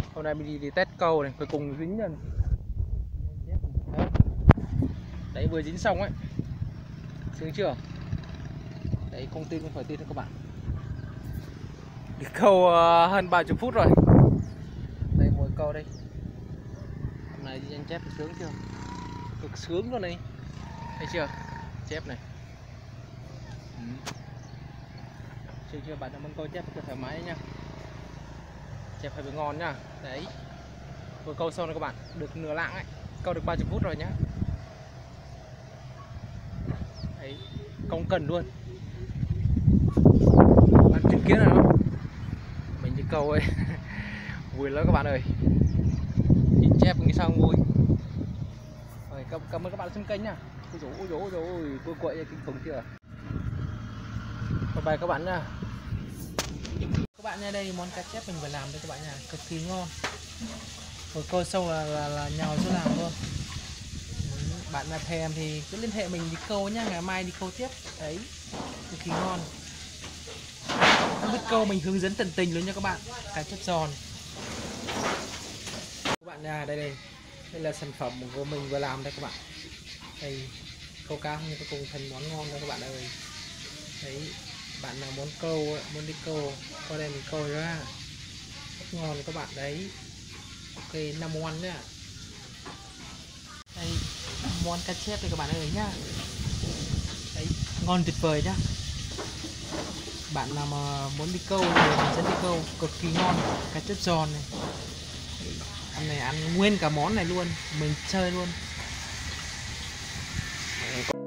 Hôm nay mình đi test câu này, cuối cùng dính rồi. Đấy, vừa dính xong ấy. Sướng chưa? Đấy, không tin không phải tin đâu các bạn. Đi câu hơn 30 phút rồi. Đây mỗi câu đây. Hôm nay đi anh chép sướng chưa? Cực sướng luôn này. Thấy chưa? Chép này. Chưa bạn đã muốn câu chép cho thoải mái nha. Chép phải ngon nhá. Đấy. Vừa câu xong rồi các bạn, được nửa lạng ấy. Câu được 30 phút rồi nhá. Đấy, công cần luôn. Bạn chứng kiến rồi không? Mình đi câu ấy. Vui lắm các bạn ơi. Nhìn chép như sao vui. Rồi, cảm ơn các bạn xem kênh nha. Ôi dồi ôi, cua quậy kinh khủng chưa? Bye bye các bạn nha. Các bạn nha, đây món cá chép mình vừa làm đây các bạn nha, cực kỳ ngon. Rồi câu xong là nhào xuống làm luôn. Bạn là thèm thì cứ liên hệ mình đi câu nhá, ngày mai đi câu tiếp. Đấy, cực kỳ ngon. Không biết câu mình hướng dẫn tận tình luôn nha các bạn. Cá chép giòn. Các bạn nha, đây là sản phẩm của mình vừa làm đây các bạn. Đây, câu cá không có cùng thành món ngon đâu các bạn ơi. Đấy, bạn nào muốn câu muốn đi câu qua đây mình câu ra rất ngon các bạn. Đấy, ok, number one nhá. Đây, món cá chép đây các bạn ơi nhá. Đấy, ngon tuyệt vời nhá. Bạn nào mà muốn đi câu thì mình dẫn đi câu, cực kỳ ngon. Cá chép giòn này. Ăn này ăn nguyên cả món này luôn, mình chơi luôn.